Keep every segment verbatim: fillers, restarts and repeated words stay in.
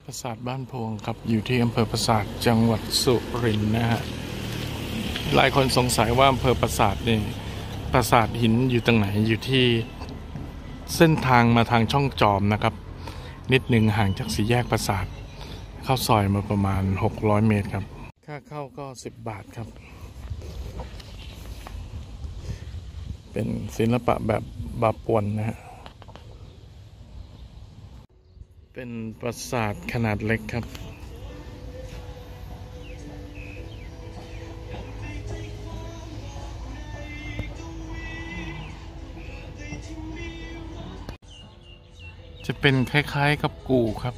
ปราสาทบ้านโพงครับอยู่ที่อำเภอปราสาทจังหวัดสุรินทร์นะฮะหลายคนสงสัยว่าอำเภอปราสาทนี่ปราสาทหินอยู่ตรงไหนอยู่ที่เส้นทางมาทางช่องจอมนะครับนิดหนึ่งห่างจากสี่แยกปราสาทเข้าซอยมาประมาณหกร้อยเมตรครับค่าเข้าก็สิบบาทครับเป็นศิลปะแบบบาปวนนะฮะเป็นปราสาทขนาดเล็กครับจะเป็นคล้ายๆกับกู่ครับ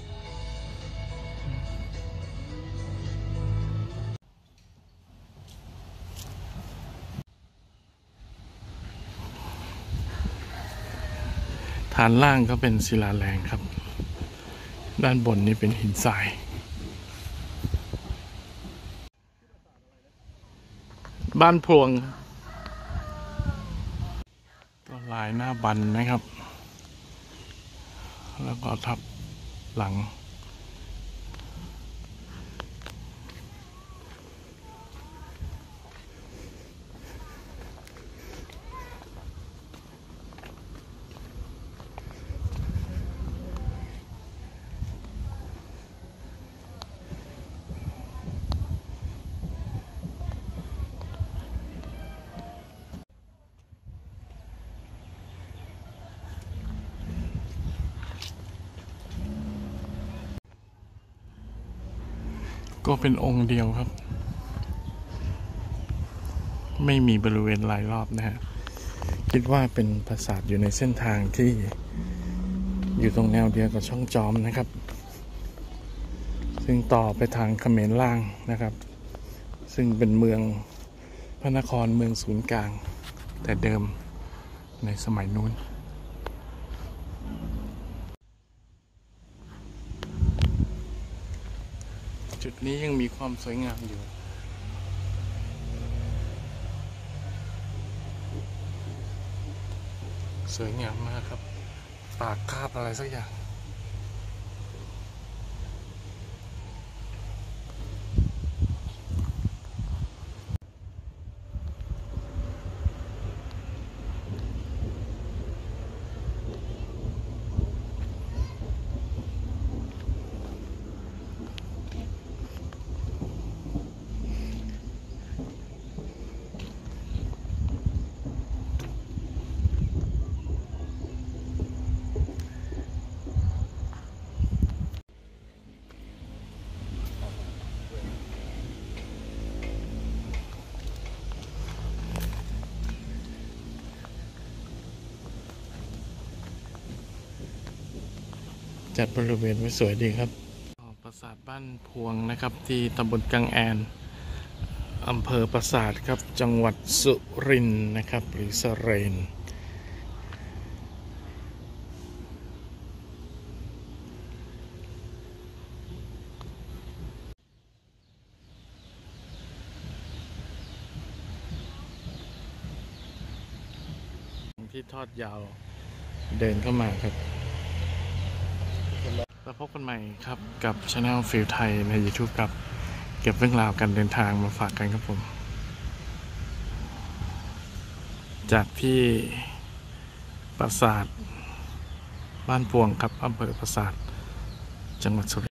ฐานล่างก็เป็นศิลาแรงครับด้านบนนี้เป็นหินทรายบ้านพลวงก็ลายหน้าบันนะครับแล้วก็ทับหลังก็เป็นองค์เดียวครับไม่มีบริเวณรายรอบนะฮะคิดว่าเป็นปราสาทอยู่ในเส้นทางที่อยู่ตรงแนวเดียวกับช่องจอมนะครับซึ่งต่อไปทางเขมรล่างนะครับซึ่งเป็นเมืองพระนครเมืองศูนย์กลางแต่เดิมในสมัยนู้นจุดนี้ยังมีความสวยงามอยู่สวยงามมากครับปากคาบอะไรสักอย่างจัดบริเวณไว้สวยดีครับปราสาทบ้านพวงนะครับที่ตำบลกังแอนอำเภอปราสาทครับจังหวัดสุรินทร์นะครับหรือสเรนที่ทอดยาวเดินเข้ามาครับแล้วพบกันใหม่ครับกับ Channel ฟิลไทยใน YouTube ครับเก็บเรื่องราวการเดินทางมาฝากกันครับผมจากที่ปราสาทบ้านพวงครับอำเภอปราสาทจังหวัดสุรินทร์